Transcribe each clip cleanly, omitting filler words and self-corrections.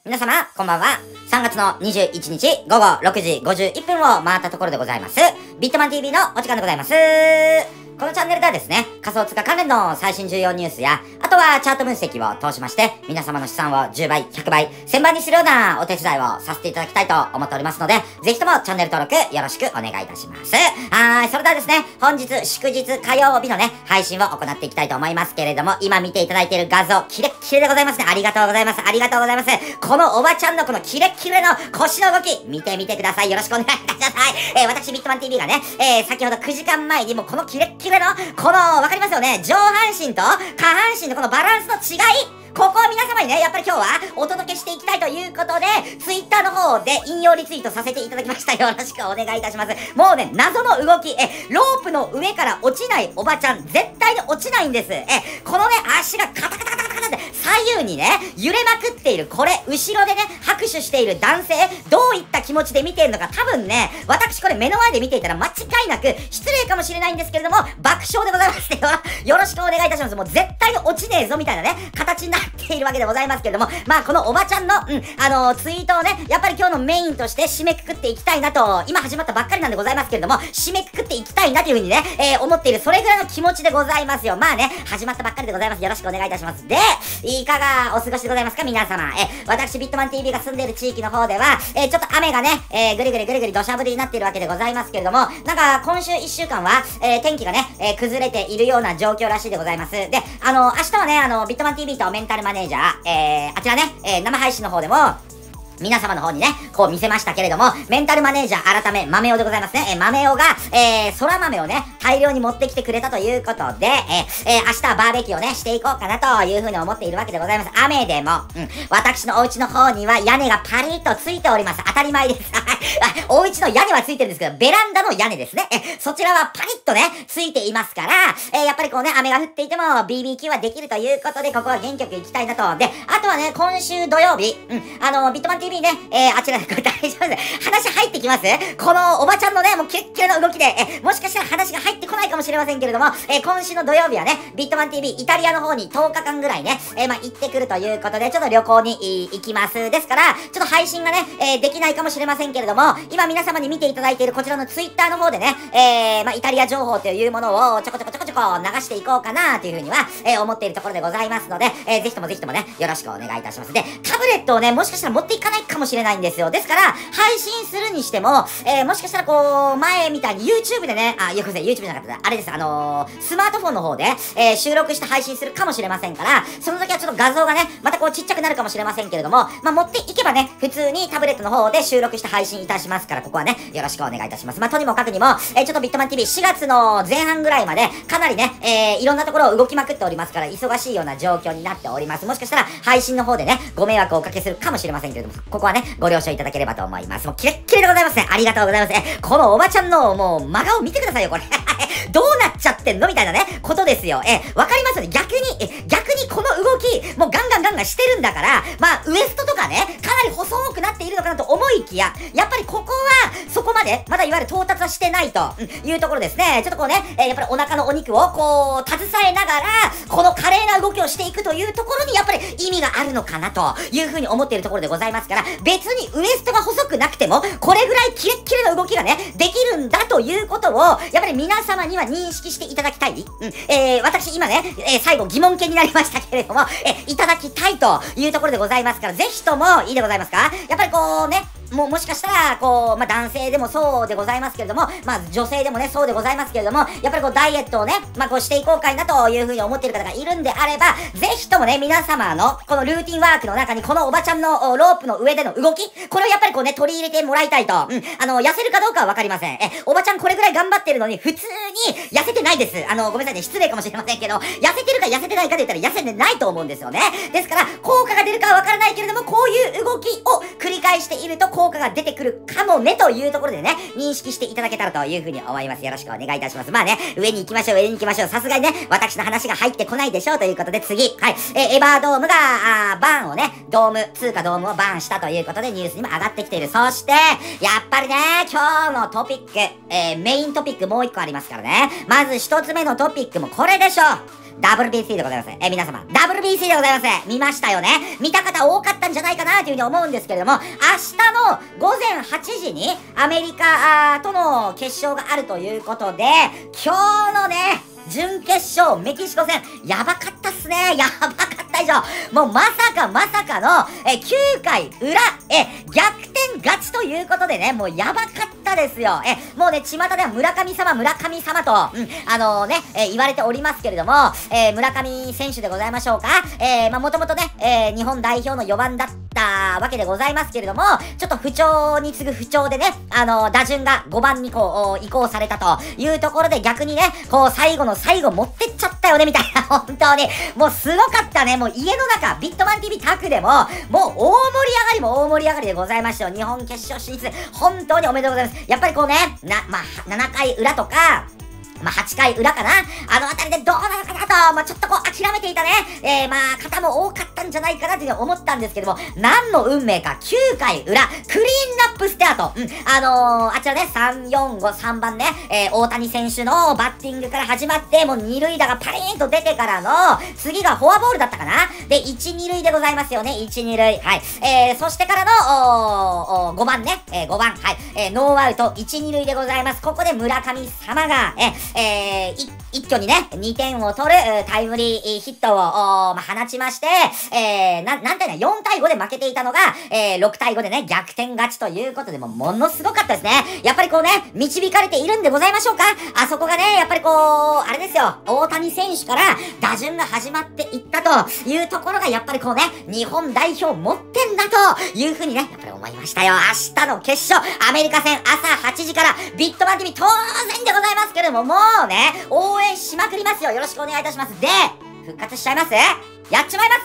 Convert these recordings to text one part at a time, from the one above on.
皆様、こんばんは。3月の21日午後6時51分を回ったところでございます。ビットマン TV のお時間でございます。このチャンネルではですね、仮想通貨関連の最新重要ニュースや、あとはチャート分析を通しまして、皆様の資産を10倍、100倍、1000倍にするようなお手伝いをさせていただきたいと思っておりますので、ぜひともチャンネル登録よろしくお願いいたします。それではですね、本日祝日火曜日のね、配信を行っていきたいと思いますけれども、今見ていただいている画像、キレッキレでございますね。ありがとうございます。ありがとうございます。このおばちゃんのこのキレッキレの腰の動き、見てみてください。よろしくお願いいたします。私、ビットマン TV がね、先ほど9時間前にもこのキレッキレの、この、わかりますよね、上半身と下半身のこのバランスの違い、ここを皆様にね、やっぱり今日はお届けしていきたいということで、Twitter の方で引用リツイートさせていただきました。よろしくお願いいたします。もうね、謎の動き、ロープの上から落ちないおばちゃん、絶対に落ちないんです。このね、足がカタカタカタカタカタって左右にね、揺れまくっている、これ、後ろでね、拍手している男性、どういった気持ちで見ているのか、多分ね、私これ目の前で見ていたら間違いなく、失礼かもしれないんですけれども、爆笑でございますね。よろしくお願いいたします。もう絶対に落ちねえぞ、みたいなね、形になっているわけでございますけれども、まあこのおばちゃんの、ツイートをね、やっぱり今日のメインとして締めくくっていきたいなと、今始まったばっかりなんでございますけれども、締めくくっていきたいなというふうにね、思っている、それぐらいの気持ちでございますよ。まあね、始まったばっかりでございます。よろしくお願いいたします。で、いかがお過ごしでございますか、皆様。私、ビットマン TV が住んでいる地域の方では、ちょっと雨がね、ぐりぐりぐりぐり土砂降りになっているわけでございますけれども、なんか今週1週間は、天気がね、崩れているような状況らしいでございます。で、明日はね、ビットマン TV とメンタルマネージャー、あちらね、生配信の方でも、皆様の方にね、こう見せましたけれども、メンタルマネージャー改め、豆尾でございますね。豆尾が、空豆をね、大量に持ってきてくれたということで、明日はバーベキューをね、していこうかなというふうに思っているわけでございます。雨でも、私のお家の方には屋根がパリッとついております。当たり前です。お家の屋根はついてるんですけど、ベランダの屋根ですね。そちらはパリッとね、ついていますから、やっぱりこうね、雨が降っていても BBQ はできるということで、ここは元気よく行きたいなと。で、あとはね、今週土曜日、ビットマンTV ね、あちらでこれ大丈夫です。話入ってきますこのおばちゃんのね、もうキレッキレの動きで、もしかしたら話が入ってこないかもしれませんけれども、今週の土曜日はね、ビットマン TV イタリアの方に10日間ぐらいね、行ってくるということで、ちょっと旅行に行きます。ですから、ちょっと配信がね、できないかもしれませんけれども、今皆様に見ていただいているこちらの Twitter の方でね、イタリア情報というものをちょこちょこ流していこうかなというふうには、思っているところでございますので、ぜひともね、よろしくお願いいたします。で、タブレットをね、もしかしたら持っていかないかもしれないんですよ。ですから、配信するにしても、もしかしたらこう、前みたいに YouTube でね、ごめんなさい、YouTube じゃなかった、あれです、スマートフォンの方で、収録して配信するかもしれませんから、その時はちょっと画像がね、またこうちっちゃくなるかもしれませんけれども、まあ、持っていけばね、普通にタブレットの方で収録して配信いたしますから、ここはね、よろしくお願いいたします。まあ、とにもかくにも、ちょっとビットマン TV 4月の前半ぐらいまで、かなりね、いろんなところを動きまくっておりますから、忙しいような状況になっております。もしかしたら、配信の方でね、ご迷惑をおかけするかもしれませんけれども、ここはね、ご了承いただければと思います。もうキレッキレでございますね。ありがとうございます。このおばちゃんのもう真顔見てくださいよ、これ。どうなっちゃってんのみたいなね、ことですよ。わかりますよね。逆にこの動き、もうガンガンしてるんだから、まあ、ウエストとかね、かなり細くなっているのかなと思いきや、やっぱりここは、そこまで、まだいわゆる到達はしてないというところですね。ちょっとこうね、やっぱりお腹のお肉をこう、携えながら、この華麗な動きをしていくというところに、やっぱり意味があるのかなというふうに思っているところでございますから、別にウエストが細くなくても、これぐらいキレッキレの動きがね、できるんだということを、やっぱり皆様には認識していただきたい。私今ね、最後疑問形になりましたけれども、いただきたいというところでございますから、ぜひともいいでございますか？やっぱりこうね、もしかしたら、こう、まあ、男性でもそうでございますけれども、まあ、女性でもね、そうでございますけれども、やっぱりこう、ダイエットをね、まあ、こうしていこうかいなというふうに思っている方がいるんであれば、ぜひともね、皆様の、このルーティンワークの中に、このおばちゃんのロープの上での動き、これをやっぱりこうね、取り入れてもらいたいと、痩せるかどうかはわかりません。おばちゃんこれぐらい頑張ってるのに、普通に痩せてないです。ごめんなさいね、失礼かもしれませんけど、痩せてるか痩せてないかで言ったら痩せてないと思うんですよね。ですから、効果が出るかはわからないけれども、こういう動きを繰り返していると効果が出てくるかもねというところでね、認識していただけたらというふうに思います。よろしくお願いいたします。まあね、上に行きましょう。さすがにね、私の話が入ってこないでしょうということで次、はい、エバードームが、バーンをね、通貨ドームをバーンしたということでニュースにも上がってきている。そして、やっぱりね、今日のトピック、メイントピックもう一個ありますからね。まず一つ目のトピックもこれでしょう。 WBC でございます。皆様、WBC でございます。見ましたよね。見た方多かったんじゃないかなというふうに思うんですけれども、明日の午前8時にアメリカとの決勝があるということで、今日のね、準決勝、メキシコ戦、やばかったっすね。やばかったでしょ。もうまさかの、9回裏、逆転勝ちということでね、もうやばかったですよ。もうね、巷では村上様と、言われておりますけれども、村上選手でございましょうか。もともとね、日本代表の4番だったわけでございますけれども、ちょっと不調に次ぐ不調でね、打順が5番にこう、移行されたというところで逆にね、こう、最後持ってっちゃったよね、みたいな、本当に。もうすごかったね。もう家の中、ビットマン TV タクでも、もう大盛り上がりでございましたよ。日本決勝進出、本当におめでとうございます。やっぱりこうね、7回裏とか、8回裏かな、あのあたりでどうなのかなと、ちょっとこう諦めていたね、方も多かったんじゃないかなというふうに思ったんですけども、何の運命か、9回裏、クリーンナップスタート。あちらね、3、4、5、3番ね、大谷選手のバッティングから始まって、もう2塁打がパリーンと出てからの、次がフォアボールだったかなで、1、2塁でございますよね、1、2塁。はい。そしてからの、5番ね、5番。はい。ノーアウト、1、2塁でございます。ここで村上様が、一挙にね、2点を取るタイムリーヒットを放ちまして、なんてね、4対5で負けていたのが、6対5でね、逆転勝ちということで、ものすごかったですね。やっぱりこうね、導かれているんでございましょうか。あそこがね、やっぱりこう、あれですよ、大谷選手から打順が始まっていったというところが、やっぱりこうね、日本代表持ってんだというふうにね、やっぱり思いましたよ。明日の決勝、アメリカ戦朝8時から、ビットマン TV 当然でございますけれども、もうね、応援しまくりますよ。よろしくお願いいたします。で、復活しちゃいます？やっちまいます？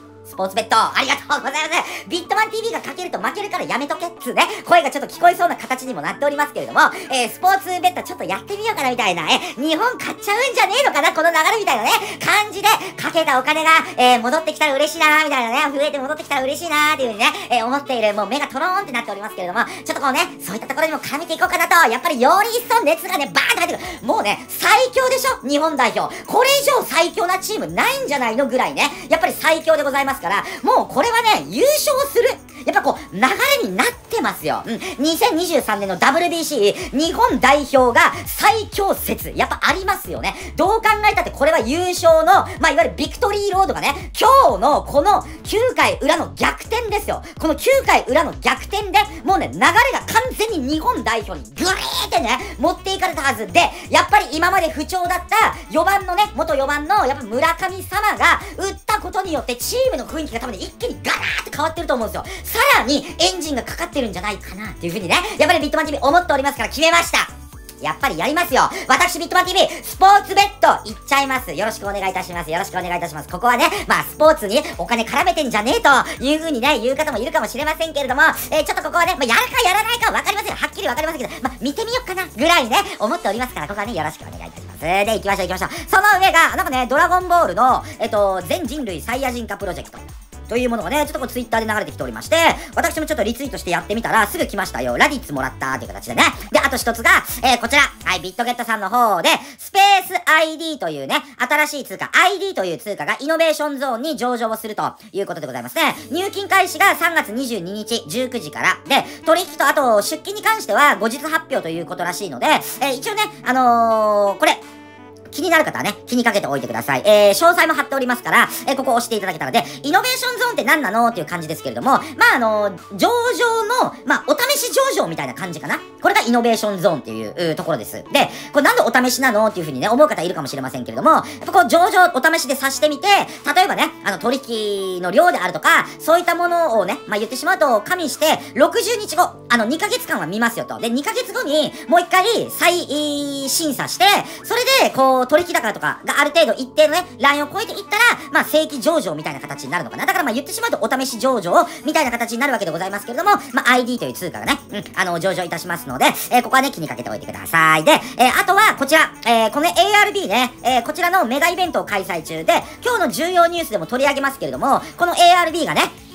スポーツベッド、ありがとうございます。ビットマン TV がかけると負けるからやめとけっつうね、声がちょっと聞こえそうな形にもなっておりますけれども、スポーツベッドちょっとやってみようかなみたいな、日本勝っちゃうんじゃねえのかな、この流れみたいなね、感じで、かけたお金が、戻ってきたら嬉しいなみたいなね、増えて戻ってきたら嬉しいなっていう風にね、思っている、もう目がトローンってなっておりますけれども、ちょっとこうね、そういったところにも絡めていこうかなと、やっぱりより一層熱がね、バーンと入ってくる。もうね、最強でしょ、日本代表。これ以上最強なチームないんじゃないのぐらいね、やっぱり最強でございますから、もうこれはね、優勝する。やっぱこう、流れになってますよ。2023年の WBC、日本代表が最強説、やっぱありますよね。どう考えたってこれは優勝の、いわゆるビクトリーロードがね、今日のこの9回裏の逆転ですよ。この9回裏の逆転で、もうね、流れが完全に日本代表にグリーってね、持っていかれたはずで、やっぱり今まで不調だった4番のね、元4番のやっぱ村上様が打ったことによってチームの雰囲気が多分ね、一気にガラーって変わってると思うんですよ。さらにエンジンがかかってるんじゃないかなっていう風にね、やっぱりビットマン TV 思っておりますから決めました。やっぱりやりますよ。私、ビットマン TV、スポーツベッド、いっちゃいます。よろしくお願いいたします。よろしくお願いいたします。ここはね、スポーツにお金絡めてんじゃねえという風にね、言う方もいるかもしれませんけれども、ちょっとここはね、やるかやらないかわかりません。はっきりわかりませんけど、見てみようかな、ぐらいね、思っておりますから、ここはね、よろしくお願いいたします。で、行きましょう。その上が、なんかね、ドラゴンボールの、全人類サイヤ人化プロジェクト。というものがね、ちょっとこうツイッターで流れてきておりまして、私もちょっとリツイートしてやってみたら、すぐ来ましたよ。ラディッツもらったという形でね。で、あと一つが、こちら。はい、ビットゲットさんの方で、スペース ID というね、新しい通貨、ID という通貨がイノベーションゾーンに上場をするということでございますね。入金開始が3月22日19時から。で、取引とあと出金に関しては後日発表ということらしいので、一応ね、これ、気になる方はね、気にかけておいてください。詳細も貼っておりますから、ここ押していただけたらで、イノベーションゾーンって何なのっていう感じですけれども、上場の、お試し上場みたいな感じかな。これがイノベーションゾーンっていうところです。で、これなんでお試しなのっていう風にね、思う方いるかもしれませんけれども、やっぱこう上場お試しでさしてみて、例えばね、取引の量であるとか、そういったものをね、言ってしまうと、加味して、60日後、2ヶ月間は見ますよと。で、2ヶ月後に、もう一回、再審査して、それで、こう、取引高とかがある程度一定のね、ラインを超えていったら、正規上場みたいな形になるのかな。だから言ってしまうとお試し上場みたいな形になるわけでございますけれども、ID という通貨がね、上場いたしますので、ここはね、気にかけておいてください。で、あとはこちら、この ARB ね、こちらのメガイベントを開催中で、今日の重要ニュースでも取り上げますけれども、この ARB がね、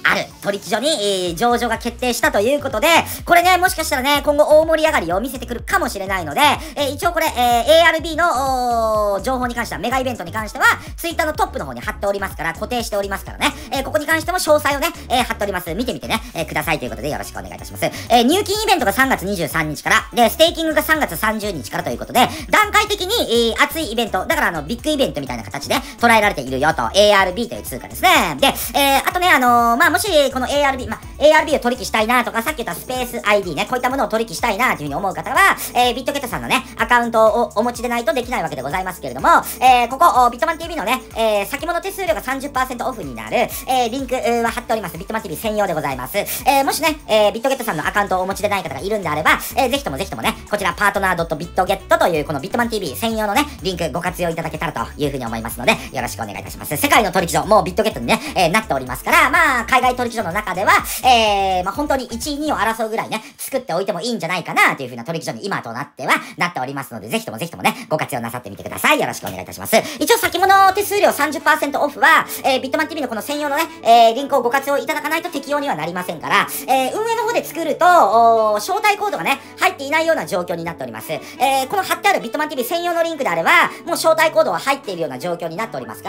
ある取引所に、上場が決定したということで、これね、もしかしたらね、今後大盛り上がりを見せてくるかもしれないので、一応これ、ARB の情報に関しては、メガイベントに関しては、ツイッターのトップの方に貼っておりますから、固定しておりますからね、ここに関しても詳細をね、貼っております。見てみてね、くださいということでよろしくお願いいたします。入金イベントが3月23日から、で、ステーキングが3月30日からということで、段階的に、熱いイベント、だからビッグイベントみたいな形で捉えられているよと、ARB という通貨ですね。で、あとね、もし、この ARB を取引したいなとか、さっき言ったスペース ID ね、こういったものを取引したいなというふうに思う方は、ビットゲットさんのね、アカウントをお持ちでないとできないわけでございますけれども、ここ、ビットマン TV のね、先物手数料が 30% オフになる、リンクは貼っております。ビットマン TV 専用でございます。もしね、ビットゲットさんのアカウントをお持ちでない方がいるんであれば、ぜひともね、こちら、パートナー .bitget という、このビットマン TV 専用のね、リンクご活用いただけたらというふうに思いますので、よろしくお願いいたします。世界の取引所、もうビットゲットにね、なっておりますから、海外取引所の中では、本当に1位、2位を争うぐらいね、作っておいてもいいんじゃないかなというふうな取引所に今となってはなっておりますので、ぜひともね、ご活用なさってみてください。よろしくお願いいたします。一応先物手数料 30% オフは、ビットマン TV のこの専用のね、リンクをご活用いただかないと適用にはなりませんから、運営の方で作ると、招待コードがね、入っていないような状況になっております。この貼ってあるビットマン TV 専用のリンクであれば、もう招待コードは入っているような状況になっておりますから、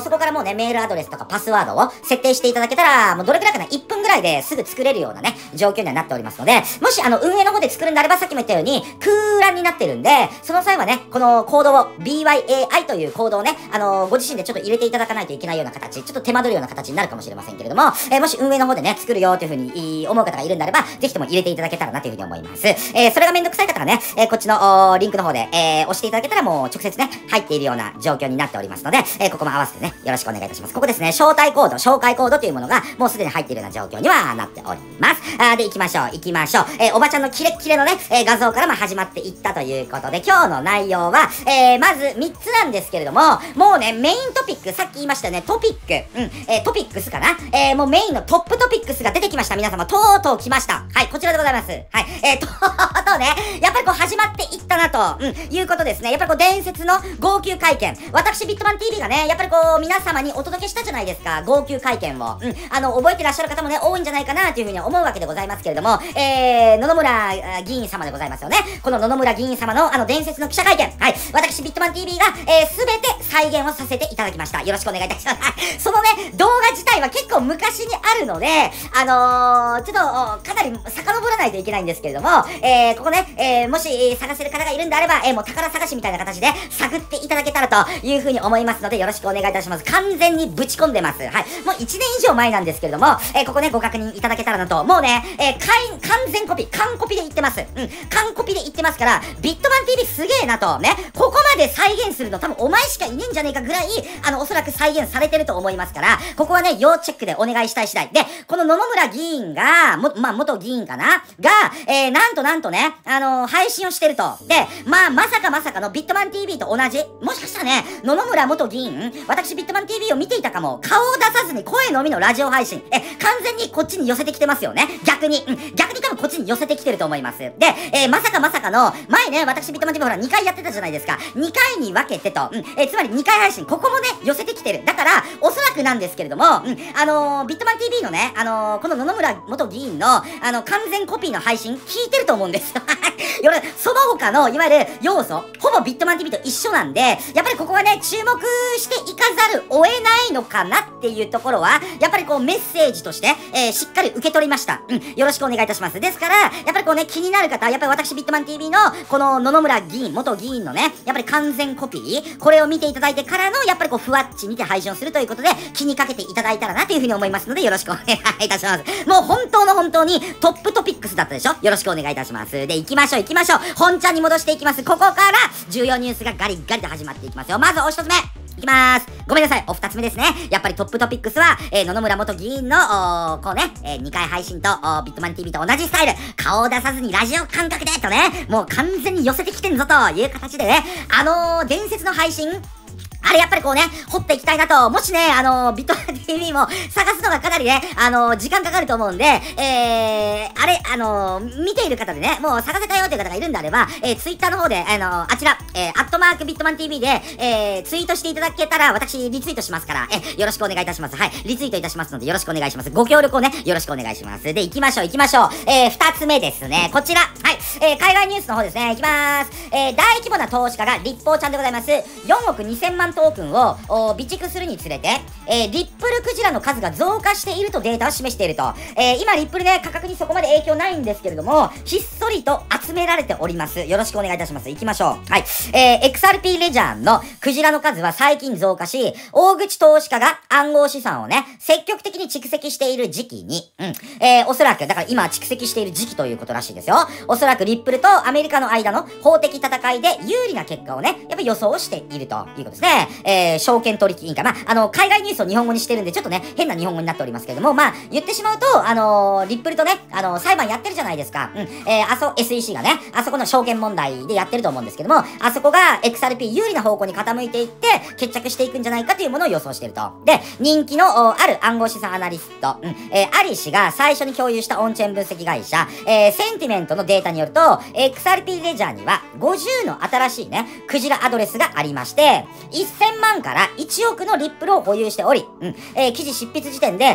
そこからもうね、メールアドレスとかパスワードを設定していただけたら、もうどれくらいかな、1分ぐらいですぐ作れるようなね、状況にはなっておりますので、もし運営の方で作るんであれば、さっきも言ったように、空欄になってるんで、その際はね、このコードを、BYAI というコードをね、ご自身でちょっと入れていただかないといけないような形、ちょっと手間取るような形になるかもしれませんけれども、もし運営の方でね、作るよというふうに思う方がいるんであれば、ぜひとも入れていただけたらなというふうに思います。それがめんどくさい方はね、こっちのリンクの方で、押していただけたらもう直接ね、入っているような状況になっておりますので、ここも合わせてね、よろしくお願いいたします。ここですね、招待コード、紹介コードというものが、もうすでに入っているような状況にはなっております。で、行きましょう。おばちゃんのキレッキレのね、画像から始まっていったということで、今日の内容は、まず3つなんですけれども、もうね、メイントピック、さっき言いましたね、トピックスかな、もうメインのトップトピックスが出てきました。皆様、とうとう来ました。はい、こちらでございます。はい、とうとうね、やっぱりこう始まっていったなと、いうことですね。やっぱりこう伝説の号泣会見。私、ビットマン TV がね、やっぱりこう皆様にお届けしたじゃないですか、号泣会見を。覚えてらっしゃる方もね、多いんじゃないかなというふうに思うわけでございますけれども、野々村議員様でございますよね。この野々村議員様の伝説の記者会見。はい、私、ビットマン TV が、すべて再現をさせていただきました。よろしくお願いいたします。そのね、動画自体は結構昔にあるので、ちょっと、かなり遡らないといけないんですけれども、ここね、もし探せる方がいるんであれば、もう宝探しみたいな形で探っていただけたらというふうに思いますので、よろしくお願いいたします。完全にぶち込んでます。はい。もう1年以上前なんですけれども、ここね、ご確認いただけたらなと。もうね、完全コピ、完コピで言ってます。完コピで言ってますから、ビットマン TV すげえなと。ね、ここまで再現するの多分お前しかいねえんじゃねえかぐらい、おそらく再現されてると思いますから、ここはね、要チェックでお願いしたい次第。で、この野々村議員が、元議員かなが、なんとね、配信をしてると。で、まさかのビットマン TV と同じ。もしかしたらね、野々村元議員、私ビットマン TV を見ていたかも。顔を出さずに声のみのラジオ配信。完全にこっちに寄せてきてますよね。逆に多分こっちに寄せてきてると思います。で、まさかの、前ね、私ビットマン TV ほら2回やってたじゃないですか。2回に分けてと。つまり2回配信。ここもね、寄せてきてる。だから、おそらくなんですけれども、ビットマン TV のね、この野々村元議員の、完全コピーの配信、聞いてると思うんです。その他の、いわゆる要素、ほぼビットマン TV と一緒なんで、やっぱりここはね、注目していかざるを得ないのかなっていうところは、やっぱりこうメッセージとして、しっかり受け取りました。よろしくお願いいたします。ですから、やっぱりこうね、気になる方、やっぱり私ビットマン TV の、この野々村議員、元議員のね、やっぱり完全コピー、これを見ていただいてからの、やっぱりこう、ふわっちにて配信をするということで、気にかけていただいたらなというふうに思いますので、よろしくお願いいたします。もう本当にトップトピックスだったでしょ。よろしくお願いいたします。で、行きましょう。本ちゃんに戻していきます。ここから重要ニュースがガリガリと始まっていきますよ。まずお一つ目いきまーす。ごめんなさい。お二つ目ですね。やっぱりトップトピックスは、野々村元議員の、こうね、2回配信と、ビットマン TV と同じスタイル。顔を出さずにラジオ感覚で、とね、もう完全に寄せてきてんぞという形でね、伝説の配信、 あれやっぱりこうね、掘っていきたいなと、もしね、ビットマン TV も探すのがかなりね、時間かかると思うんで、あれ、見ている方でね、もう探せたよという方がいるんであれば、ツイッターの方で、あちら、アットマークビットマン TV で、ツイートしていただけたら、私、リツイートしますから、よろしくお願いいたします。はい、リツイートいたしますので、よろしくお願いします。ご協力をね、よろしくお願いします。で、行きましょう。二つ目ですね、こちら、はい、海外ニュースの方ですね、行きまーす。大規模な投資家が立法ちゃんでございます。4億2000万トークンを備蓄するにつれて、リップルクジラの数が増加しているとデータを示していると。今、リップルね、価格にそこまで影響ないんですけれども、ひっそりと集められております。よろしくお願いいたします。行きましょう。はい。XRP レジャーのクジラの数は最近増加し、大口投資家が暗号資産をね、積極的に蓄積している時期に、おそらく、だから今蓄積している時期ということらしいですよ。おそらくリップルとアメリカの間の法的戦いで有利な結果をね、やっぱ予想しているということですね。証券取引委員会。海外ニュースを日本語にしてるんで、ちょっとね、変な日本語になっておりますけれども、言ってしまうと、リップルとね、裁判やってるじゃないですか。SEC がね、あそこの証券問題でやってると思うんですけども、あそこが XRP 有利な方向に傾いていって、決着していくんじゃないかというものを予想していると。で、人気のある暗号資産アナリスト、アリ氏が最初に共有したオンチェーン分析会社、センティメントのデータによると、XRP レジャーには50の新しいね、クジラアドレスがありまして、1000万から1億のリップルを保有しており、記事執筆時点で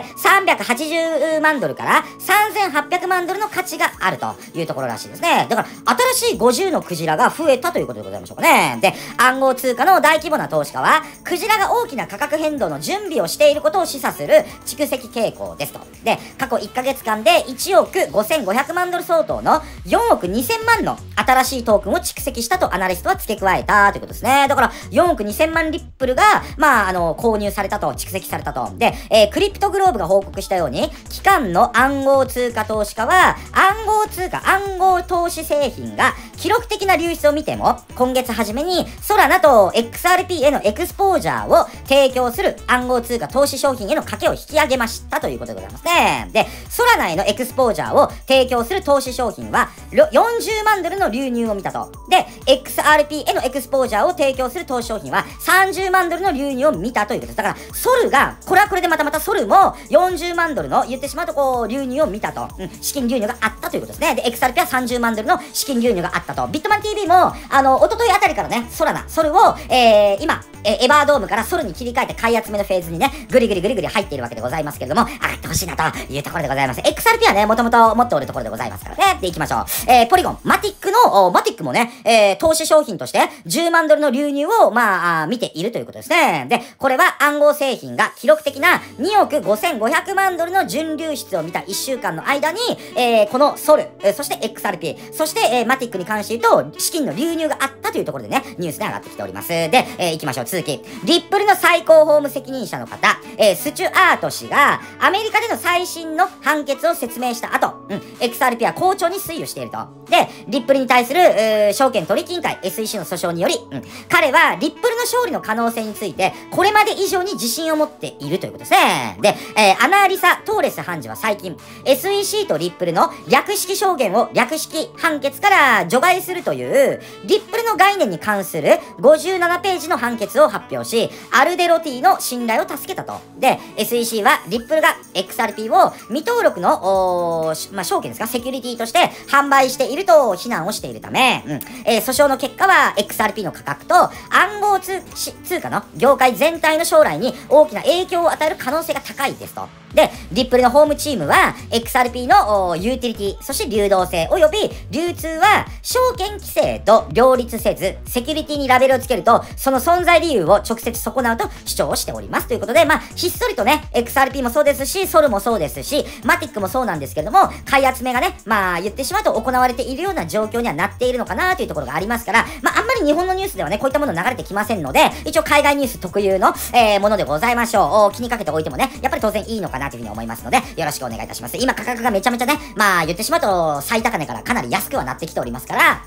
380万ドルから3800万ドルの価値があるというところらしいですね。だから、新しい50のクジラが増えたということでございましょうかね。で、暗号通貨の大規模な投資家は、クジラが大きな価格変動の準備をしていることを示唆する蓄積傾向ですと。で、過去1ヶ月間で1億5500万ドル相当の4億2000万の新しいトークンを蓄積したとアナリストは付け加えたということですね。だから、4億2000万リップルが、購入されたと、蓄積されたと。で、クリプトグローブが報告したように、機関の暗号通貨投資家は、暗号投資製品が記録的な流出を見ても、今月初めに、ソラナと XRP へのエクスポージャーを提供する暗号通貨投資商品への賭けを引き上げましたということでございますね。で、ソラナへのエクスポージャーを提供する投資商品は、40万ドルの流入を見たと。で、XRP へのエクスポージャーを提供する投資商品は、30万ドルの流入を見たということです。だから、ソルが、これはこれでまたソルも40万ドルの言ってしまうと流入を見たと。資金流入があったということですね。で、XRP は30万ドルの資金流入があったと。ビットマン TV も、おとといあたりからね、ソルを、今、エバードームからソルに切り替えて買い集めのフェーズにね、ぐりぐり入っているわけでございますけれども、上がってほしいなというところでございます。XRP はね、もともと持っておるところでございますからね。で、行きましょう。ポリゴン、マティックもね、投資商品として10万ドルの流入を、見ているということですね。で、これは暗号製品が記録的な2億5500万ドルの純流出を見た1週間の間に、このソル、そして XRP、そして、マティックに関して言うと、資金の流入があったというところでね、ニュースで上がってきております。で、行きましょう。続き。リップルの最高法務責任者の方、スチュアート氏が、アメリカでの最新の判決を説明した後、XRP は好調に推移していると。で、リップルに対する、証券取引委員会 SEC の訴訟により、彼はリップルの勝利の可能性について、これまで以上に自信を持っているということですね。で、アナリサ・トーレス判事は最近、SEC とリップルの略式証言を略式判決から除外するという、リップルの概念に関する57ページの判決を発表し、アルデロティの信頼を助けたと。で、SEC はリップルが XRP を未登録の、証券ですか、セキュリティとして販売していると非難をしているため、訴訟の結果は XRP の価格と暗号通貨の業界全体の将来に大きな影響を与える可能性が高いですと。で、リップルのホームチームは XRP のユーティリティ、そして流動性及び流通は証券規制と両立せず、セキュリティにラベルをつけると、その存在理由を直接損なうと主張をしておりますということで、ひっそりとね、XRP もそうですし、ソルもそうですし、マティックもそうなんですけれども、買い集めがね、言ってしまうと行われているような状況にはなっているのかなというところがありますから、あんまり日本のニュースではね、こういったもの流れてきませんので、一応海外ニュース特有の、ものでございましょう。気にかけておいてもね、やっぱり当然いいのかなというふうに思いますので、よろしくお願いいたします。今価格がめちゃめちゃね、言ってしまうと最高値からかなり安くはなってきておりますから、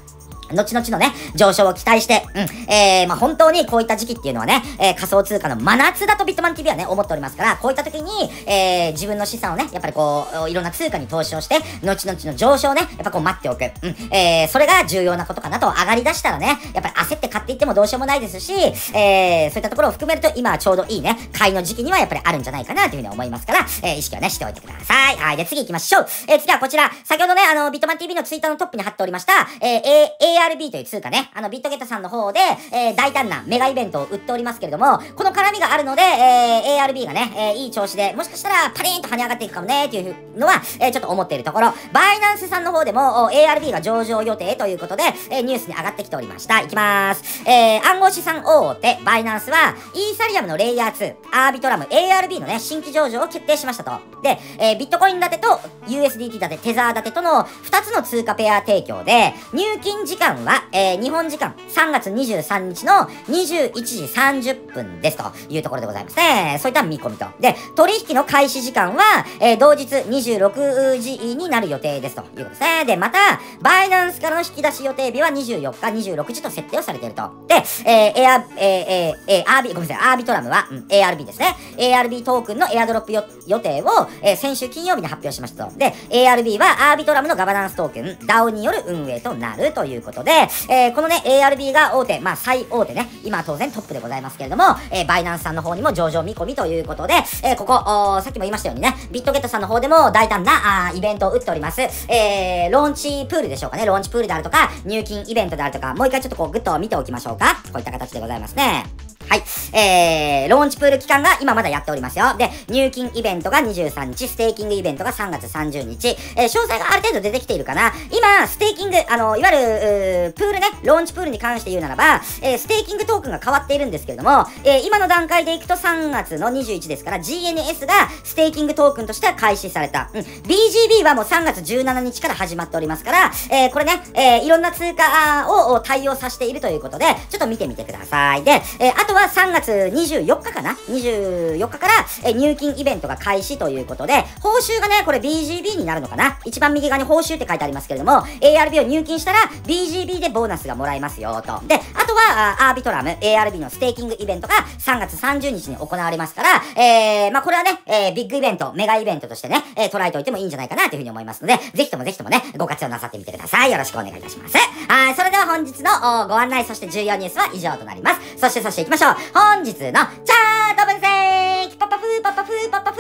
後々のね、上昇を期待して、まあ、本当にこういった時期っていうのはね、仮想通貨の真夏だとビットマン TV はね、思っておりますから、こういった時に、自分の資産をね、やっぱりこう、いろんな通貨に投資をして、後々の上昇をね、やっぱこう待っておく。それが重要なことかなと、上がり出したらね、やっぱり焦って買っていってもどうしようもないですし、そういったところを含めると、今はちょうどいいね、買いの時期にはやっぱりあるんじゃないかなというふうに思いますから、意識はね、しておいてください。はい。で、次行きましょう。次はこちら、先ほどね、ビットマン TV のツイッターのトップに貼っておりました、ARB という通貨ね、ビットゲットさんの方で、大胆なメガイベントを売っておりますけれども、この絡みがあるので、ARB がね、いい調子で、もしかしたらパリーンと跳ね上がっていくかもね、っていうのは、ちょっと思っているところ、バイナンスさんの方でも、ARB が上場予定ということで、ニュースに上がってきておりました。いきまーす。暗号資産大手、バイナンスは、イーサリアムのレイヤー2、アービトラム、ARB のね、新規上場を決定しましたと。で、ビットコイン建てと USDT 建て、テザー建てとの2つの通貨ペア提供で、入金時間は、日本時間3月23日の21時30分ですというところでございますね。そういった見込みと。で、取引の開始時間は、同日26時になる予定ですということですね。で、また、バイナンスからの引き出し予定日は24日26時と設定をされていると。で、ARB、ごめんなさい、アービトラムは、ARB ですね。ARB トークンのエアドロップ予定を、先週金曜日に発表しましたと。で、ARB はアービトラムのガバナンストークン、DAO による運営となるということで、このね、ARB が大手、まあ最大手ね、今は当然トップでございますけれども、バイナンスさんの方にも上場見込みということで、ここ、さっきも言いましたようにね、ビットゲットさんの方でも大胆なイベントを打っております。ローンチプールでしょうかね、ローンチプールであるとか、入金イベントであるとか、もう一回ちょっとこうグッと見ておきましょうか。こういった形でございますね。はい。ローンチプール期間が今まだやっておりますよ。で、入金イベントが23日、ステーキングイベントが3月30日、詳細がある程度出てきているかな。今、ステーキング、いわゆる、プールね、ローンチプールに関して言うならば、ステーキングトークンが変わっているんですけれども、今の段階でいくと3月の21ですから、GNS がステーキングトークンとしては開始された。BGB はもう3月17日から始まっておりますから、これね、いろんな通貨を対応させているということで、ちょっと見てみてください。で、あとは3月24日かな ?24 日から、入金イベントが開始ということで、報酬がね、これ BGB になるのかな。一番右側に報酬って書いてありますけれども、ARB を入金したら BGB でボーナスがもらえますよと。で、あとはアービトラム、ARB のステーキングイベントが3月30日に行われますから、まあこれはね、ビッグイベント、メガイベントとしてね、捉えておいてもいいんじゃないかなというふうに思いますので、ぜひともね、ご活用なさってみてください。よろしくお願いいたします。はい、それでは本日のご案内、そして重要ニュースは以上となります。そして行きましょう。本日のチャート分析パパフーパパフーパパフー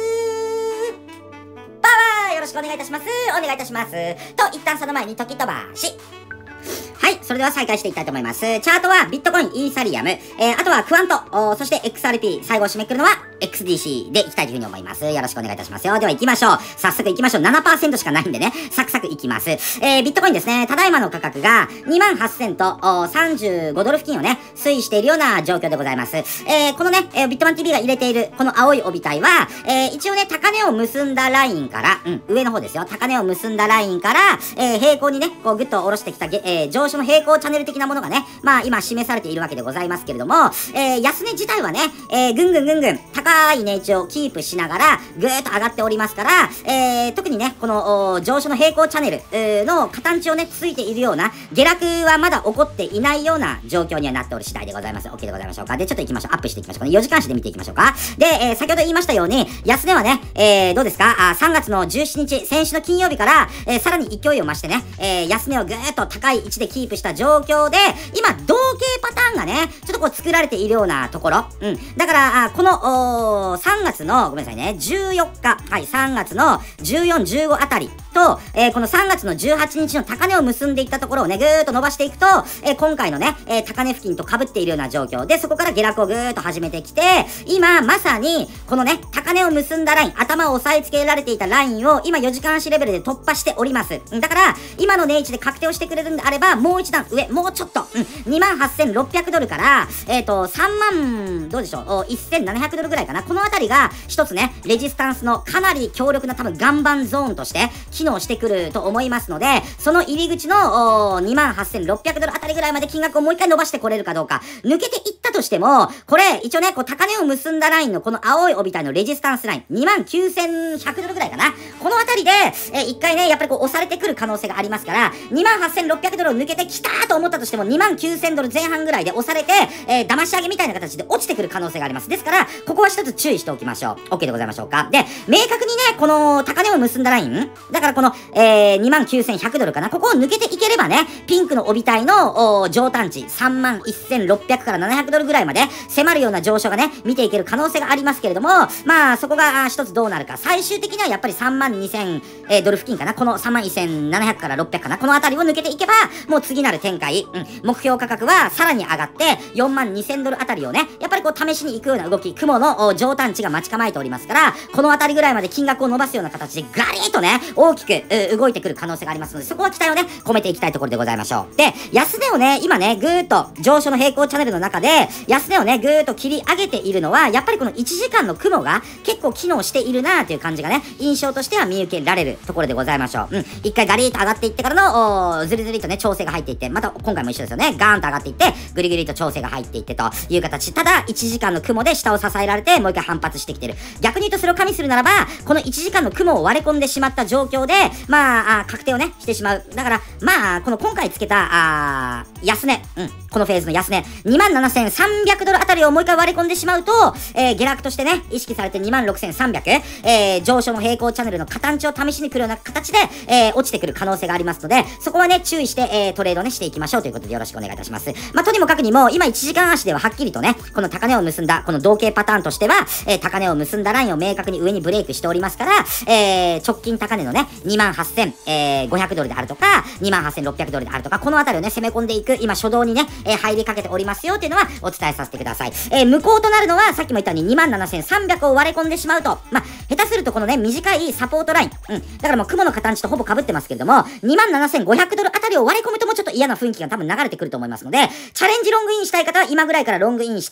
パワーよろしくお願いいたします。お願いいたします。と、一旦その前に時飛ばし。はい。それでは再開していきたいと思います。チャートはビットコイン、イーサリアム、あとはクワント、そして XRP、最後締めくるのは XDC でいきたいというふうに思います。よろしくお願いいたしますよ。では行きましょう。早速行きましょう。7% しかないんでね、サクサク行きます。ビットコインですね。ただいまの価格が28,000と35ドル付近をね、推移しているような状況でございます。このね、ビットマン TV が入れているこの青い帯帯は、一応ね、高値を結んだラインから、上の方ですよ。高値を結んだラインから、平行にね、こうグッと下ろしてきた、上昇の平行チャンネル的なものがね、まあ今示されているわけでございますけれども、安値自体はね、ぐんぐん高い値打ちをキープしながら、ぐーっと上がっておりますから、特にね、この上昇の平行チャンネルの形をね、ついているような、下落はまだ起こっていないような状況にはなっておる次第でございます。OK でございましょうか。で、ちょっと行きましょう。アップしていきましょうかね。4時間足で見ていきましょうか。で、先ほど言いましたように、安値はね、どうですか3月の17日、先週の金曜日から、さらに勢いを増してね、安値をぐーっと高い位置でキープした状況で、今、同型パターンがね、ちょっとこう作られているようなところ。だから、この、3月の、ごめんなさいね、14日、はい、3月の14、15あたりと、この3月の18日の高値を結んでいったところをね、ぐーっと伸ばしていくと、今回のね、高値付近と被っているような状況で、そこから下落をぐーっと始めてきて、今、まさに、このね、高値を結んだライン、頭を押さえつけられていたラインを、今4時間足レベルで突破しております。だから、今の値位置で確定をしてくれるんであれば、もう一段上、もうちょっと、28,600ドルから、3万、どうでしょう、1,700ドルぐらいかな。このあたりが、一つね、レジスタンスのかなり強力な多分岩盤ゾーンとして、 機能してくると思いますので、その入り口の28,600ドルあたりぐらいまで金額をもう一回伸ばしてこれるかどうか。抜けていったとしても、これ、一応ね、こう、高値を結んだラインのこの青い帯帯のレジスタンスライン、29,100ドルぐらいかな。このあたりで、一回ね、やっぱりこう、押されてくる可能性がありますから、28,600ドルを抜けてきたと思ったとしても、29,000ドル前半ぐらいで押されて、騙し上げみたいな形で落ちてくる可能性があります。ですから、ここは一つ注意しておきましょう。OK でございましょうか。で、明確にね、この高値を結んだライン、だからこの、29,100ドルかな。ここを抜けていければね、ピンクの帯帯の上端値、31,600から700ドルぐらいまで迫るような上昇がね、見ていける可能性がありますけれども、まあ、そこが一つどうなるか。最終的にはやっぱり32,000ドル付近かな。この31,700から600かな。このあたりを抜けていけば、もう次なる展開、目標価格はさらに上がって、42,000ドルあたりをね、やっぱりこう試しに行くような動き、雲の上端値が待ち構えておりますから、このあたりぐらいまで金額を伸ばすような形でガリッとね、大きく動いてくる可能性がありますので、そこは期待をね、込めていきたいところでございましょう。で、安値をね、今ね、ぐーっと上昇の平行チャンネルの中で、安値をね、ぐーっと切り上げているのは、やっぱりこの1時間の雲が結構機能しているなーという感じがね、印象としては見受けられるところでございましょう。一回ガリッと上がっていってからの、ずりずりとね、調整が入っていって、また今回も一緒ですよね。ガーンと上がっていって、ぐりぐりと調整が入っていってという形。ただ、1時間の雲で下を支えられて、もう一回反発してきてる。逆に言うとそれを加味するならば、この1時間の雲を割れ込んでしまった状況で、まあ、確定をね、してしまう。だから、まあ、この今回つけた、安値、このフェーズの安値、27,300ドルあたりをもう一回割り込んでしまうと、下落としてね、意識されて26,300、上昇の平行チャンネルの片値を試しに来るような形で、落ちてくる可能性がありますので、そこはね、注意して、トレードね、していきましょうということでよろしくお願いいたします。まあ、とにもかくにも、今1時間足でははっきりとね、この高値を結んだ、この同型パターンとしては、高値を結んだラインを明確に上にブレイクしておりますから、直近高値のね、28,500ドルであるとか、28,600ドルであるとか、このあたりをね、攻め込んでいく、今初動にね、入りかけておりますよっていうのはお伝えさせてください。無効となるのは、さっきも言ったように27,300を割れ込んでしまうと、まあ、下手するとこのね、短いサポートライン、だからもう雲の形とほぼ被ってますけれども、27,500ドルあたりを割り込むともうちょっと嫌な雰囲気が多分流れてくると思いますので、チャレンジロングインしたい方は今ぐらいからロングインして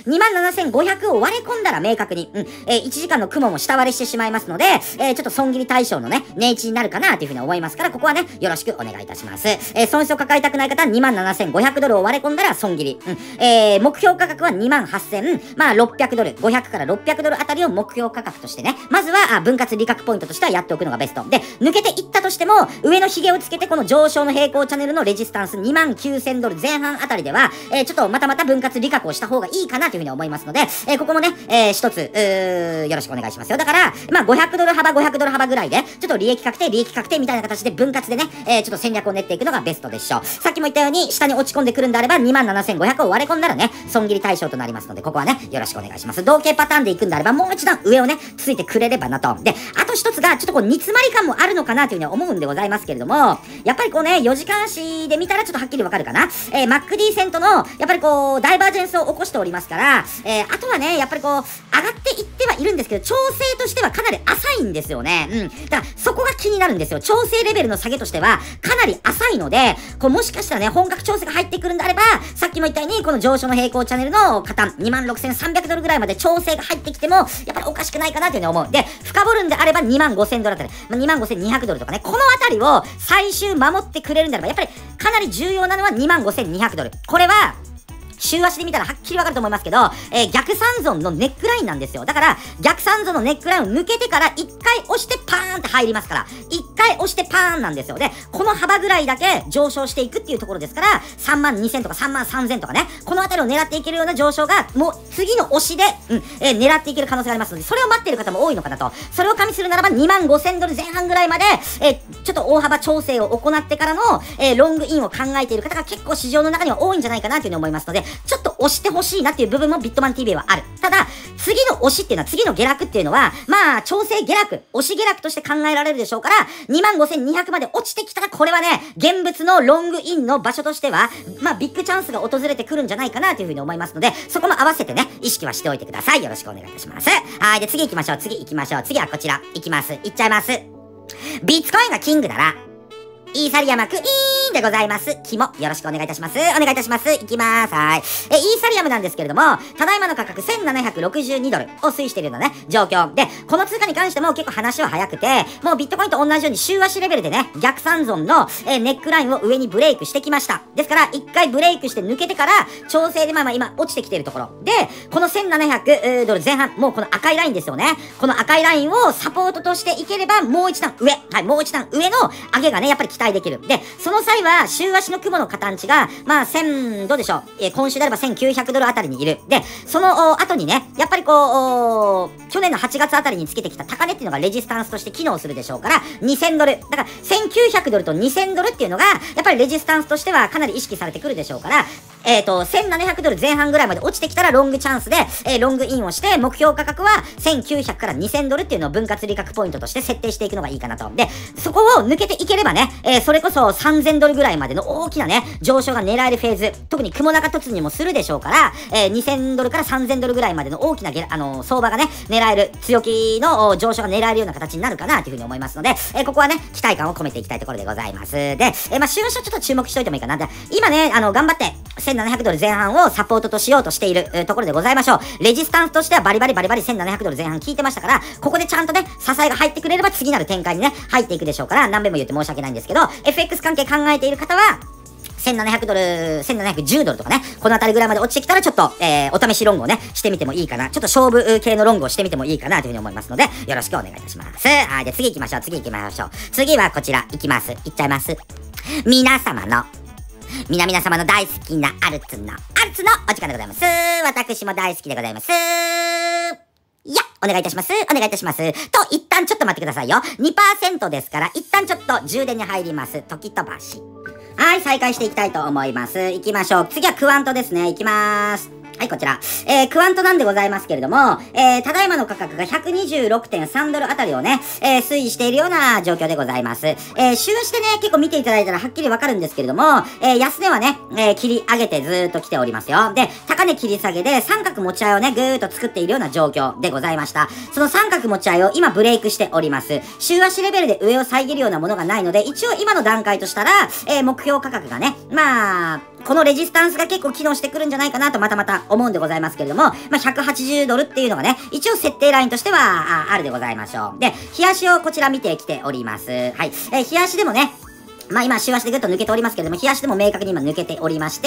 、27,500を割り込んだら明確に、1時間の雲も下割れしてしまいますので、ちょっと損切り対象のね、値位置になるかなというふうに思いますから、ここはね、よろしくお願いいたします。損失を抱えたくない方は27,500ドルを割れ込んだら損切り。目標価格は28,600ドル、500から600ドルあたりを目標価格としてね、まずは分割利確ポイントとしてはやっておくのがベスト。で、抜けていったとしても、上の髭をつけてこの上昇の平行チャンネルのレジスタンス29,000ドル前半あたりでは、ちょっとまた分割利確をした方がいいかなというふうに思いますので、ここもね、一つ、よろしくお願いしますよ。だから、まあ、500ドル幅ぐらいで、ちょっと利益確定みたいな形で分割でね、ちょっと戦略を練っていくのがベストでしょう。さっきも言ったように、下に落ち込んでくるんであれば、27,500を割れ込んだらね、損切り対象となりますので、ここはね、よろしくお願いします。同型パターンで行くんであれば、もう一段上をね、ついてくれればなと。で、あと一つが、ちょっとこう、煮詰まり感もあるのかなというふうに思うんでございますけれども、やっぱりこうね、4時間足で見たらちょっとはっきりわかるかな。マック D 線との、やっぱりこう、ダイバージェンスを起こしておりますから、あとはね、やっぱりこう、上がっていってはいるんですけど、調整としてはかなり浅いんですよね。だから、そこが気になるんですよ。調整レベルの下げとしては、かなり浅いので、こう、もしかしたらね、本格調整が入ってくるんであれば、さっきも言ったように、この上昇の平行チャンネルの加担、26,300ドルぐらいまで調整が入ってきても、やっぱりおかしくないかなというふうに思う。で、深掘るんであれば25,000ドルあたり、25,200ドルとかね、このあたりを最終守ってくれるんであれば、やっぱりかなり重要なのは25,200ドル。これは、週足で見たらはっきりわかると思いますけど、逆三尊のネックラインなんですよ。だから、逆三尊のネックラインを抜けてから一回押してパーンって入りますから、一回押してパーンなんですよ。で、この幅ぐらいだけ上昇していくっていうところですから、32,000とか33,000とかね、このあたりを狙っていけるような上昇が、もう次の押しで、狙っていける可能性がありますので、それを待っている方も多いのかなと。それを加味するならば、25,000ドル前半ぐらいまで、ちょっと大幅調整を行ってからの、ロングインを考えている方が結構市場の中には多いんじゃないかなというふうに思いますので、ちょっと押してほしいなっていう部分もビットマン TV はある。ただ、次の押しっていうのは、次の下落っていうのは、まあ、調整下落、押し下落として考えられるでしょうから、25,200まで落ちてきたら、これはね、現物のロングインの場所としては、まあ、ビッグチャンスが訪れてくるんじゃないかなというふうに思いますので、そこも合わせてね、意識はしておいてください。よろしくお願いいたします。はい。で、次行きましょう。次はこちら。行きます。行っちゃいます。ビッツコインがキングなら、イーサリアムクイーンでございます。キモ、よろしくお願いいたします。お願いいたします。いきまーす。はい。イーサリアムなんですけれども、ただいまの価格1762ドルを推移しているようなね、状況。で、この通貨に関しても結構話は早くて、もうビットコインと同じように週足レベルでね、逆三尊の、ネックラインを上にブレイクしてきました。ですから、一回ブレイクして抜けてから、調整で今落ちてきているところ。で、この1700ドル前半、もうこの赤いラインですよね。この赤いラインをサポートとしていければ、もう一段上。はい、もう一段上の上げがね、やっぱり期待できる。で、その際は、週足の雲の形が、まあ、どうでしょう。今週であれば1900ドルあたりにいる。で、その後にね、やっぱり去年の8月あたりにつけてきた高値っていうのがレジスタンスとして機能するでしょうから、2000ドル。だから、1900ドルと2000ドルっていうのが、やっぱりレジスタンスとしてはかなり意識されてくるでしょうから、1700ドル前半ぐらいまで落ちてきたらロングチャンスで、ロングインをして、目標価格は1900から2000ドルっていうのを分割利確ポイントとして設定していくのがいいかなと。で、そこを抜けていければね、それこそ3000ドルぐらいまでの大きなね、上昇が狙えるフェーズ、特に雲中突入もするでしょうから、2000ドルから3000ドルぐらいまでの大きな相場がね、狙える、強気の上昇が狙えるような形になるかなというふうに思いますので、ここはね、期待感を込めていきたいところでございます。で、週足はちょっと注目しておいてもいいかな。で、今ね、頑張って、1700ドル前半をサポートとしようとしているところでございましょう。レジスタンスとしてはバリバリ1700ドル前半効いてましたから、ここでちゃんとね、支えが入ってくれれば次なる展開にね、入っていくでしょうから、何遍も言って申し訳ないんですけど、FX 関係考えている方は、1700ドル、1710ドルとかね、このあたりぐらいまで落ちてきたらちょっと、お試しロングをね、してみてもいいかな。ちょっと勝負系のロングをしてみてもいいかなというふうに思いますので、よろしくお願いいたします。はい、で、次行きましょう。次はこちら、いっちゃいます。皆様の大好きなアルツのお時間でございます。私も大好きでございます。お願いいたします。と、一旦ちょっと待ってくださいよ。2% ですから、一旦ちょっと充電に入ります。時飛ばし。はい、再開していきたいと思います。行きましょう。次はクワントですね。行きまーす。はい、こちら。クワントなんでございますけれども、ただいまの価格が 126.3 ドルあたりをね、推移しているような状況でございます。週足でね、結構見ていただいたらはっきりわかるんですけれども、安値はね、切り上げてずーっと来ておりますよ。で、高値切り下げで三角持ち合いをね、ぐーっと作っているような状況でございました。その三角持ち合いを今ブレイクしております。週足レベルで上を遮るようなものがないので、一応今の段階としたら、目標価格がね、まあ、このレジスタンスが結構機能してくるんじゃないかなとまた思うんでございますけれども、まあ、180ドルっていうのがね、一応設定ラインとしては、あるでございましょう。で、日足をこちら見てきております。はい。日足でもね、まあ今、週足でぐっと抜けておりますけれども、日足でも明確に今抜けておりまして、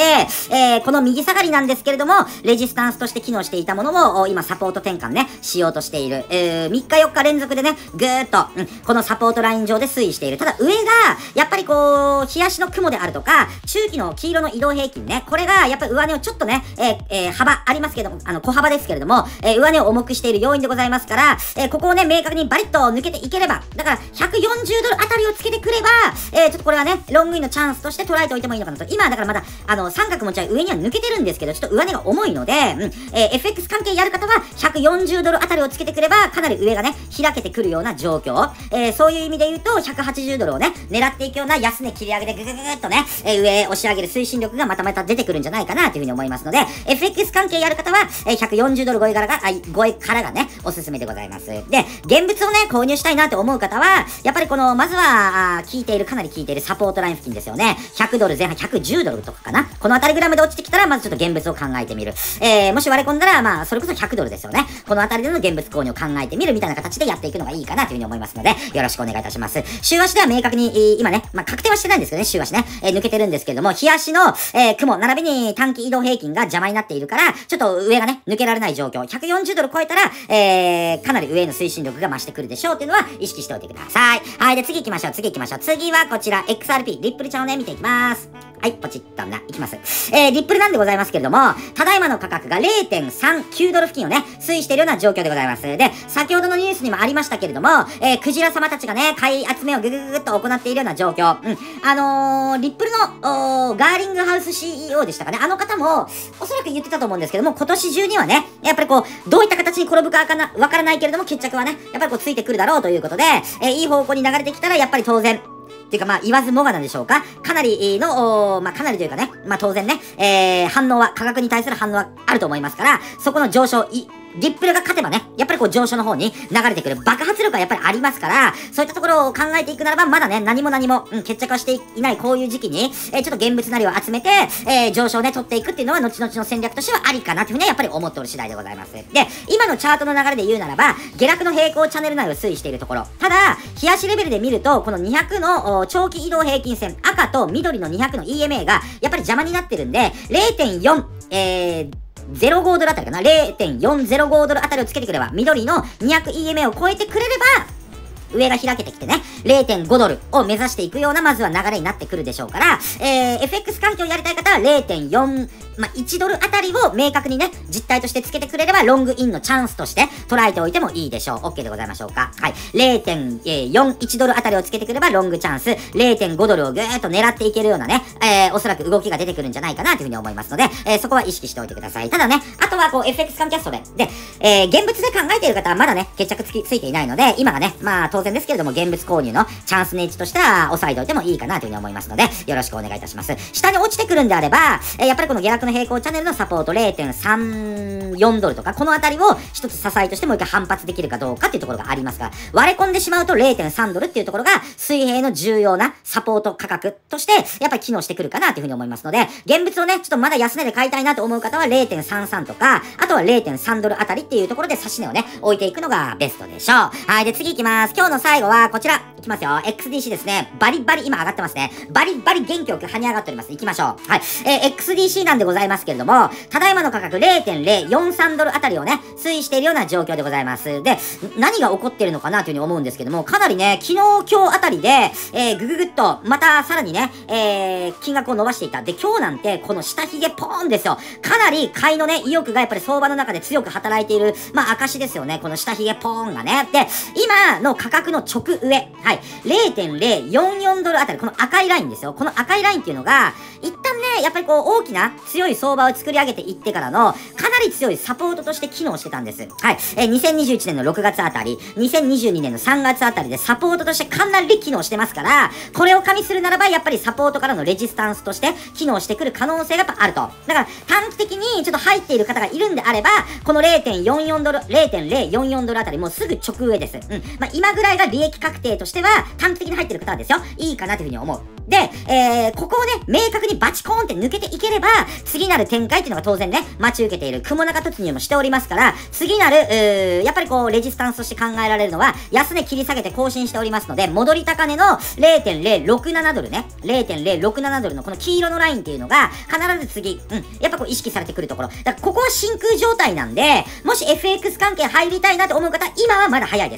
この右下がりなんですけれども、レジスタンスとして機能していたものを、今サポート転換ね、しようとしている。3日4日連続でね、ぐーっと、このサポートライン上で推移している。ただ上が、やっぱり日足の雲であるとか、中期の黄色の移動平均ね、これが、やっぱり上値をちょっとね、幅ありますけども、小幅ですけれども、上値を重くしている要因でございますから、ここをね、明確にバリッと抜けていければ、だから、140ドルあたりをつけてくれば、ちょっとこれはね、ロングインのチャンスとして捉えておいてもいいのかなと。今だからまだ、三角持ち合い上には抜けてるんですけど、ちょっと上値が重いので、FX 関係やる方は、140ドルあたりをつけてくれば、かなり上がね、開けてくるような状況。そういう意味で言うと、180ドルをね、狙っていくような安値切り上げでぐぐぐぐっとね、上へ押し上げる推進力がまた出てくるんじゃないかなというふうに思いますので、FX 関係やる方は、140ドル超えからがね、おすすめでございます。で、現物をね、購入したいなと思う方は、やっぱりまずは、かなり効いているサポートライン付近ですよね。100ドル前半、110ドルとかかな。このあたりぐらいまで落ちてきたら、まずちょっと現物を考えてみる。もし割れ込んだら、まあ、それこそ100ドルですよね。このあたりでの現物購入を考えてみるみたいな形でやっていくのがいいかなというふうに思いますので、よろしくお願いいたします。週足では明確に、今ね、まあ、確定はしてないんですけどね、週足ね、抜けてるんですけれども、日足の、雲、並びに短期移動平均が邪魔になっているから、ちょっと上がね、抜けられない状況。140ドル超えたら、かなり上の推進力が増してくるでしょうっていうのは意識しておいてください。はい、で、次行きましょう。次はこちら、XRP、リップルちゃんをね、見ていきます。はい、ポチッといきます。リップルなんでございますけれども、ただいまの価格が 0.39 ドル付近をね、推移しているような状況でございます。で、先ほどのニュースにもありましたけれども、クジラ様たちがね、買い集めをぐぐぐぐっと行っているような状況。リップルの、ガーリングハウス CEO でしたかね。あの方も、おそらく言ってたと思うんですけども、今年中にはね、やっぱりどういった形に転ぶかわからないけれども、決着はね、やっぱりついてくるだろうということで、いい方向に流れてきたら、やっぱり当然、っていうかまあ言わずもがなんでしょうか。かなりの、まあかなりというかね、まあ当然ね、価格に対する反応はあると思いますから、そこの上昇、 リップルが勝てばね、やっぱりこう上昇の方に流れてくる爆発力がやっぱりありますから、そういったところを考えていくならば、まだね、何も決着はしていないこういう時期に、ちょっと現物なりを集めて、上昇をね、取っていくっていうのは、後々の戦略としてはありかなというふうにやっぱり思っておる次第でございます。で、今のチャートの流れで言うならば、下落の平行チャンネル内を推移しているところ。ただ、日足レベルで見ると、この200の長期移動平均線、赤と緑の200の EMA が、やっぱり邪魔になってるんで、0.4、05ドルあたりかな ?0.405 ドルあたりをつけてくれば、緑の 200EMA を超えてくれれば、上が開けてきてね、0.5 ドルを目指していくような、まずは流れになってくるでしょうから、FX 環境をやりたい方は0.4、1ドルあたりを明確にね、実態としてつけてくれれば、ロングインのチャンスとして捉えておいてもいいでしょう。OK でございましょうか。はい。0.41 ドルあたりをつけてくれば、ロングチャンス、0.5 ドルをぐーっと狙っていけるようなね、おそらく動きが出てくるんじゃないかなというふうに思いますので、そこは意識しておいてください。ただね、あとはこう、FX 環キャストで、現物で考えている方はまだね、決着ついていないので、今がね、当然ですけれども、現物購入のチャンスネッジとしては、押さえておいてもいいかなというふうに思いますので、よろしくお願いいたします。下に落ちてくるんであれば、やっぱりこの下落の平行チャンネルのサポート 0.34 ドルとか、このあたりを一つ支えとしてもう一回反発できるかどうかっていうところがありますが、割れ込んでしまうと 0.3 ドルっていうところが、水平の重要なサポート価格として、やっぱり機能してくるかなというふうに思いますので、現物をね、ちょっとまだ安値で買いたいなと思う方は 0.33 とか、あとは 0.3 ドルあたりっていうところで差し値をね、置いていくのがベストでしょう。はい、で次行きます。今日の最後はこちら、いきますよ。XDC ですね。バリバリ今上がってますね。バリバリ元気よく跳ね上がっております。行きましょう。はい。XDC なんでございますけれども、ただいまの価格 0.043 ドルあたりをね、推移しているような状況でございます。で、何が起こっているのかなというふうに思うんですけども、かなりね、昨日、今日あたりで、ぐぐぐっと、またさらにね、金額を伸ばしていた。で、今日なんて、この下髭ポーンですよ。かなり買いのね、意欲がやっぱり相場の中で強く働いている、証ですよね。この下髭ポーンがね。で、今の価格の直上、はい、0.044 ドルあたり、この赤いラインですよ。この赤いラインっていうのが、一旦ね、やっぱりこう、大きな強い相場を作り上げていってからの、かなり強いサポートとして機能してたんです。はい。2021年の6月あたり、2022年の3月あたりでサポートとしてかなり機能してますから、これを加味するならば、やっぱりサポートからのレジスタンスとして機能してくる可能性がやっぱあると。だから、短期的にちょっと入っている方がいるんであれば、この 0.44 ドル、0.044 ドルあたりもうすぐ直上です。今ぐらいが利益確定としては、短期的に入ってる方はですよ、いいかなというふうに思う。で、ここをね、明確にバチコーンって抜けていければ、次なる展開っていうのが当然ね、待ち受けている雲中突入もしておりますから、次なる、やっぱりこう、レジスタンスとして考えられるのは、安値切り下げて更新しておりますので、戻り高値の 0.067 ドルね、0.067 ドルのこの黄色のラインっていうのが、必ず次、やっぱこう意識されてくるところ。だからここは真空状態なんで、もし FX 関係入りたいなと思う方、今はまだ早いです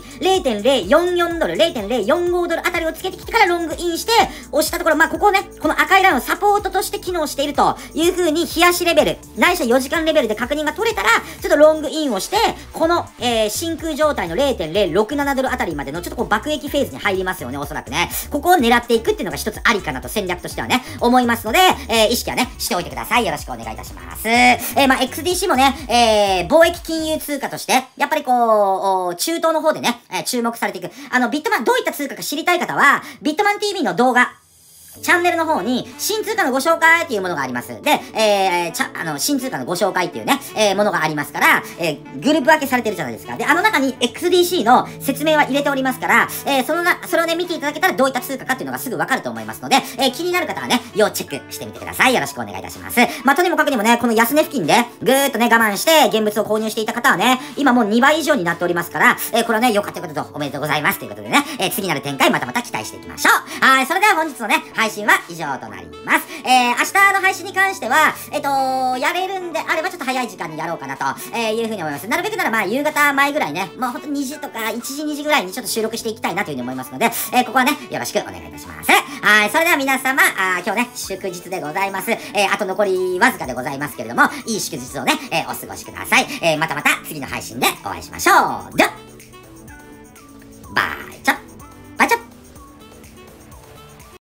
。0.044 ドル、0.045 ドルあたりをつけてきてからロングインして、押したところ、ここをね、この赤いラインをサポートとして機能しているという風に、日足レベル、ないしは4時間レベルで確認が取れたら、ちょっとロングインをして、この、真空状態の 0.067 ドルあたりまでのちょっとこう爆撃フェーズに入りますよね、おそらくね。ここを狙っていくっていうのが一つありかなと戦略としてはね、思いますので、意識はね、しておいてください。よろしくお願いいたします。XDC もね、貿易金融通貨として、やっぱりこう、中東の方でね、注目されていく。ビットマン、どういった通貨か知りたい方は、ビットマン TV の動画、チャンネルの方に、新通貨のご紹介っていうものがあります。で、新通貨のご紹介っていうね、ものがありますから、グループ分けされてるじゃないですか。で、あの中に XDC の説明は入れておりますから、それをね、見ていただけたらどういった通貨かっていうのがすぐわかると思いますので、気になる方はね、要チェックしてみてください。よろしくお願いいたします。とにもかくにもね、この安値付近で、ぐーっとね、我慢して、現物を購入していた方はね、今もう2倍以上になっておりますから、これはね、良かったこととおめでとうございますということでね、次なる展開またまた期待していきましょう。はい、それでは本日のね、配信は以上となります。明日の配信に関しては、やれるんであればちょっと早い時間にやろうかなと、いうふうに思います。なるべくなら夕方前ぐらいね、ほんと2時とか1時2時ぐらいにちょっと収録していきたいなというふうに思いますので、ここはね、よろしくお願いいたします。はい、それでは皆様、今日ね、祝日でございます。あと残りわずかでございますけれども、いい祝日をね、お過ごしください。またまた次の配信でお会いしましょう。では